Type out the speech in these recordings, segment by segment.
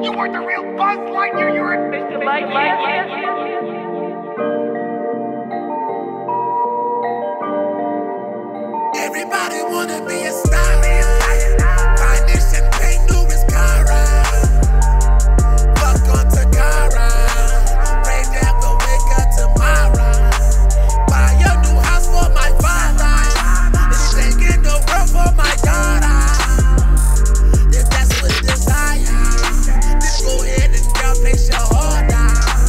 You weren't the real Buzz Lightyear, you were Mr. Lightyear. Everybody wanna be a star. Find this champagne, Louis Cara. Fuck on Takara. Pray that we'll wake up tomorrow. Buy a new house for my father. Anything in the world for my daughter. If that's what desire, then go ahead and girl, place your order.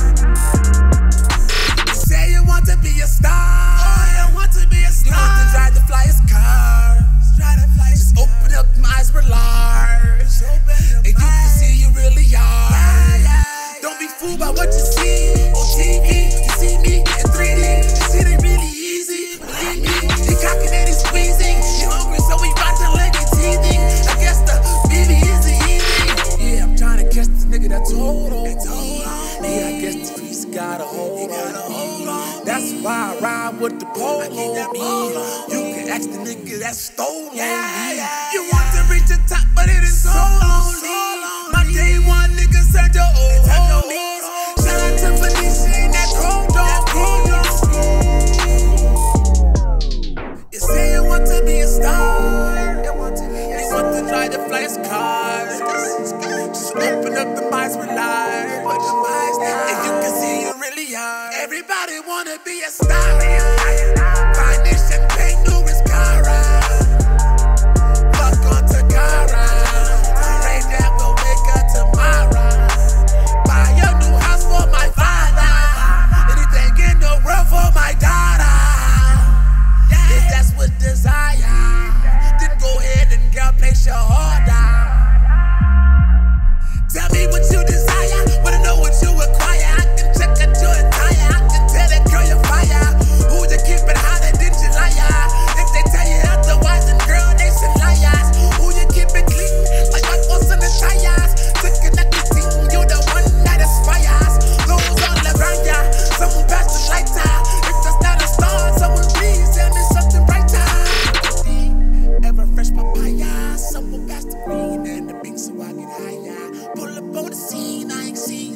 You say you want to be a star. Oh, you want to be a star. You want to drive the flyest cars. Just open up my eyes, we're large. And you can see you really are. Don't be fooled by what you see on TV. You see me in 3D. You see it really easy. Believe me, he cocking and he's squeezing. He hungry, so he about to leg and teething. I guess the BB is easy. Yeah, I'm trying to catch this nigga that told on me. Yeah, I guess the streets gotta hold on. That's why I ride with the pole on me. You can ask the nigga that stole on me. You want to reach the top, but it is so lonely. My day one niggas turned your old homies. Shout out to Felicia and that cold dog. You say you want to be a star. You want to drive the flyest cars. Just open up the minds with lies. And you can see you really are. Everybody wanna be a star. Find this champagne, Louis Cara. Fuck on Takara. Pray that we'll wake up tomorrow. Buy a new house for my father. Anything in the world for my daughter. If that's what desire, then go ahead and girl, place your order. Tell me what you desire, wanna know what you require. I can check out your attire, I can tell that girl you're fire. Who you keepin', how they did you liar? If they tell you otherwise, then girl, they some liars. Who you keepin' clean, like my force on the tires. Looking at the team, you're the one that inspires. Those all around ya, someone pass the lighter. If that's not a star, someone please tell me something brighter. Ever fresh papaya, someone pass the green and the pink so I get higher. Pull up on the scene, I ain't seen